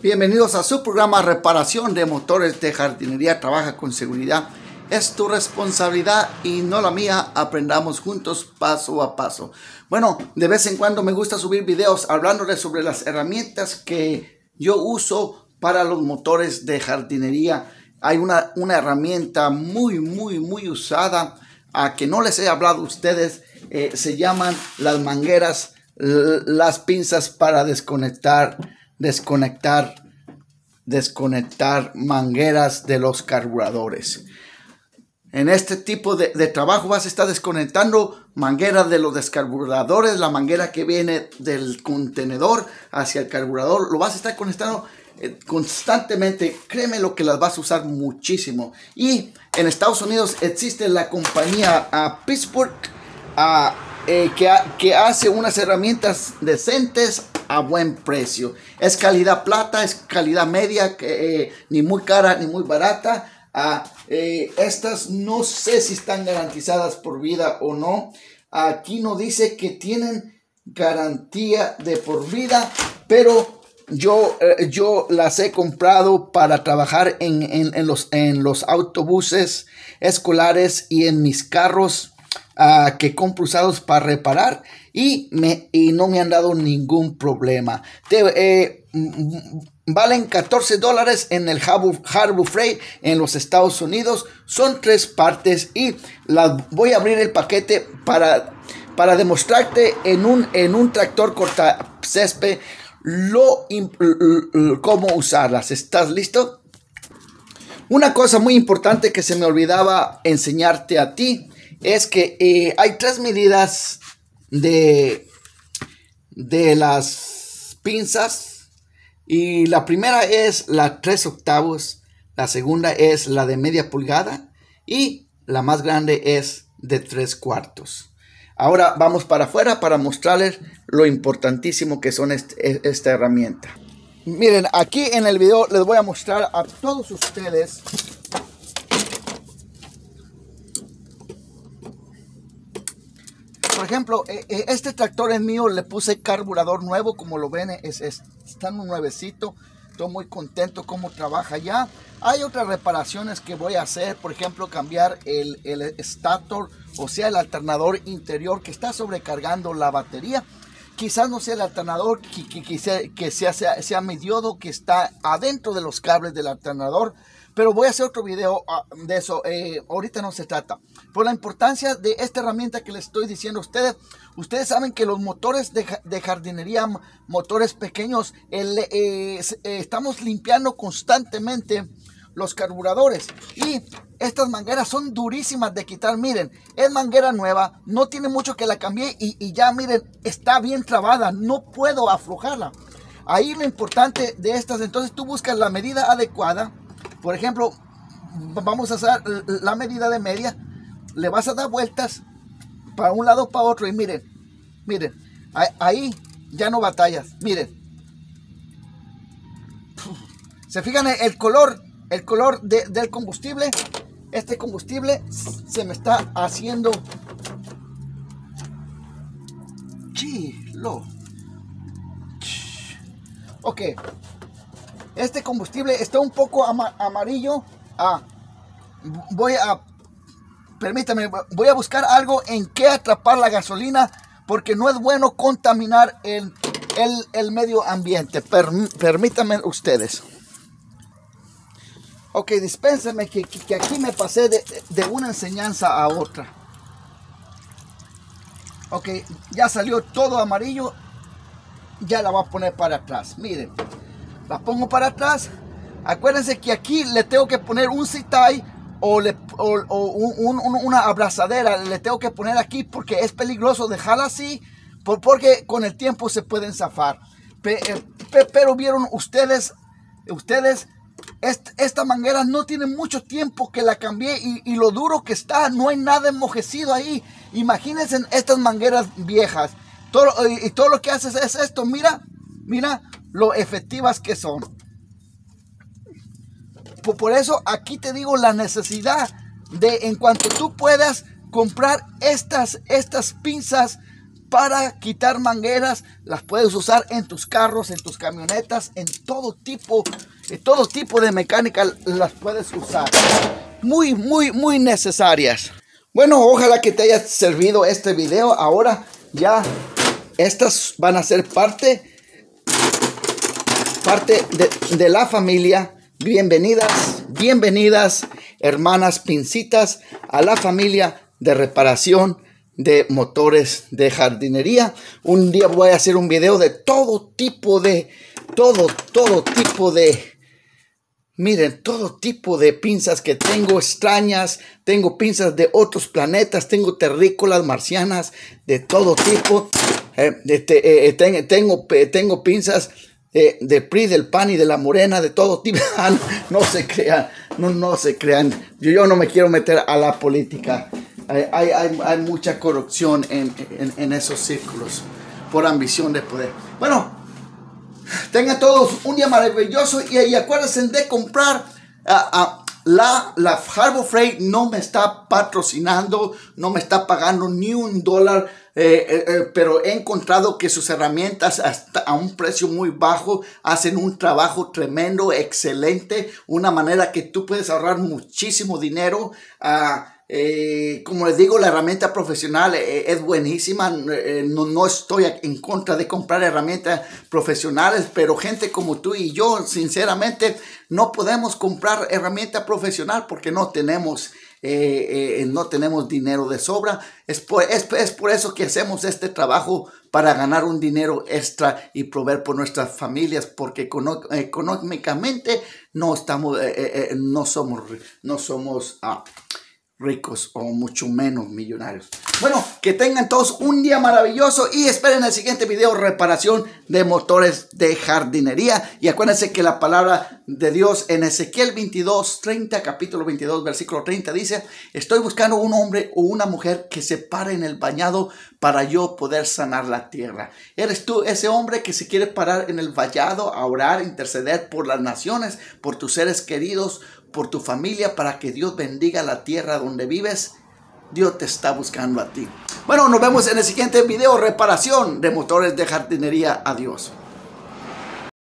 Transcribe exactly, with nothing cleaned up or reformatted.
Bienvenidos a su programa Reparación de Motores de Jardinería. Trabaja con seguridad. Es tu responsabilidad y no la mía. Aprendamos juntos paso a paso. Bueno, de vez en cuando me gusta subir videos hablándoles sobre las herramientas que yo uso para los motores de jardinería. Hay una, una herramienta muy, muy, muy usada a que no les he hablado a ustedes. Eh, se llaman las mangueras, las pinzas para desconectar, desconectar, desconectar mangueras de los carburadores. En este tipo de, de trabajo vas a estar desconectando mangueras de los descarburadores, la manguera que viene del contenedor hacia el carburador, lo vas a estar conectando eh, constantemente. Créeme lo que las vas a usar muchísimo. Y en Estados Unidos existe la compañía uh, Pittsburgh uh, eh, que, que hace unas herramientas decentes a buen precio. Es calidad plata, es calidad media, que, eh, ni muy cara ni muy barata. Ah, eh, estas no sé si están garantizadas por vida o no. Aquí no dice que tienen garantía de por vida, pero yo, eh, yo las he comprado para trabajar en, en, en, los, en los autobuses escolares y en mis carros ah, que compro usados para reparar y, me, y no me han dado ningún problema. Te, eh, Valen catorce dólares en el Harbor Freight en los Estados Unidos. Son tres partes y las voy a abrir el paquete para, para demostrarte en un, en un tractor corta césped lo, cómo usarlas. ¿Estás listo? Una cosa muy importante que se me olvidaba enseñarte a ti es que eh, hay tres medidas de, de las pinzas. Y la primera es la tres octavos, la segunda es la de media pulgada y la más grande es de tres cuartos. Ahora vamos para afuera para mostrarles lo importantísimo que son este, esta herramienta. Miren, aquí en el video les voy a mostrar a todos ustedes por ejemplo, este tractor es mío, le puse carburador nuevo, como lo ven, es, es, está en un nuevecito. Estoy muy contento cómo trabaja ya. Hay otras reparaciones que voy a hacer, por ejemplo, cambiar el, el stator, o sea, el alternador interior que está sobrecargando la batería. Quizás no sea el alternador, que, que, que, sea, que sea, sea, sea mi diodo que está adentro de los cables del alternador. Pero voy a hacer otro video uh, de eso. Eh, ahorita no se trata. Por la importancia de esta herramienta que les estoy diciendo a ustedes. Ustedes saben que los motores de, de jardinería, motores pequeños, el, eh, eh, estamos limpiando constantemente los carburadores. Y estas mangueras son durísimas de quitar. Miren, es manguera nueva. No tiene mucho que la cambié. Y, y ya miren, está bien trabada. No puedo aflojarla. Ahí lo importante de estas. Entonces tú buscas la medida adecuada. Por ejemplo, vamos a hacer la medida de media. Le vas a dar vueltas para un lado para otro. Y miren, miren, ahí ya no batallas. Miren. Se fijan el color, el color de, del combustible. Este combustible se me está haciendo chilo. Ok. Este combustible está un poco ama amarillo. Ah, voy a, permítame, voy a buscar algo en que atrapar la gasolina, porque no es bueno contaminar el, el, el medio ambiente. Per, permítanme ustedes. Ok, dispénsenme que, que, que aquí me pasé de, de una enseñanza a otra. Ok, ya salió todo amarillo. Ya la voy a poner para atrás. Miren. La pongo para atrás. Acuérdense que aquí le tengo que poner un zip-tie o, le, o, o un, un, una abrazadera. Le tengo que poner aquí porque es peligroso dejarla así, por, porque con el tiempo se pueden zafar. Pe, pe, pero vieron ustedes, ustedes, est, esta manguera no tiene mucho tiempo que la cambié y, y lo duro que está, no hay nada enmojecido ahí. Imagínense estas mangueras viejas. Todo, y, y todo lo que haces es esto. Mira, mira lo efectivas que son. Por, por eso aquí te digo la necesidad de, en cuanto tú puedas, comprar estas, estas pinzas para quitar mangueras, las puedes usar en tus carros, en tus camionetas, en todo tipo, en todo tipo de mecánica las puedes usar. Muy, muy, muy necesarias. Bueno, ojalá que te haya servido este video. Ahora ya estas van a ser parte, parte de, de la familia. Bienvenidas, bienvenidas, hermanas pincitas, a la familia de reparación de motores de jardinería. Un día voy a hacer un video de todo tipo de, todo, todo tipo de, miren, todo tipo de pinzas que tengo extrañas. Tengo pinzas de otros planetas, tengo terrícolas marcianas de todo tipo. Eh, de, de, eh, ten, tengo, eh, tengo pinzas eh, de P R I, del P A N y de la Morena, de todo tipo. No se crean, no, no se crean. Yo, yo no me quiero meter a la política. Hay, hay, hay mucha corrupción en, en, en esos círculos por ambición de poder. Bueno, tengan todos un día maravilloso y, y acuérdense de comprar. Uh, uh, la, la Harbor Freight no me está patrocinando, no me está pagando ni un dólar, eh, eh, eh, pero he encontrado que sus herramientas hasta a un precio muy bajo hacen un trabajo tremendo, excelente, una manera que tú puedes ahorrar muchísimo dinero. Uh, Eh, como les digo, la herramienta profesional eh, es buenísima. Eh, no, no estoy en contra de comprar herramientas profesionales, pero gente como tú y yo, sinceramente, no podemos comprar herramienta profesional porque no tenemos, eh, eh, no tenemos dinero de sobra. Es por, es, es por eso que hacemos este trabajo, para ganar un dinero extra y proveer por nuestras familias, porque econo económicamente no estamos, eh, eh, no somos, no somos ah, ricos o mucho menos millonarios. Bueno, que tengan todos un día maravilloso y esperen el siguiente video, reparación de motores de jardinería. Y acuérdense que la palabra de Dios en Ezequiel veintidós, treinta, capítulo veintidós, versículo treinta dice: estoy buscando un hombre o una mujer que se pare en el vallado para yo poder sanar la tierra. ¿Eres tú ese hombre que se quiere parar en el vallado a orar, interceder por las naciones, por tus seres queridos, por tu familia, para que Dios bendiga la tierra donde vives? Dios te está buscando a ti. Bueno, nos vemos en el siguiente video, reparación de motores de jardinería. Adiós.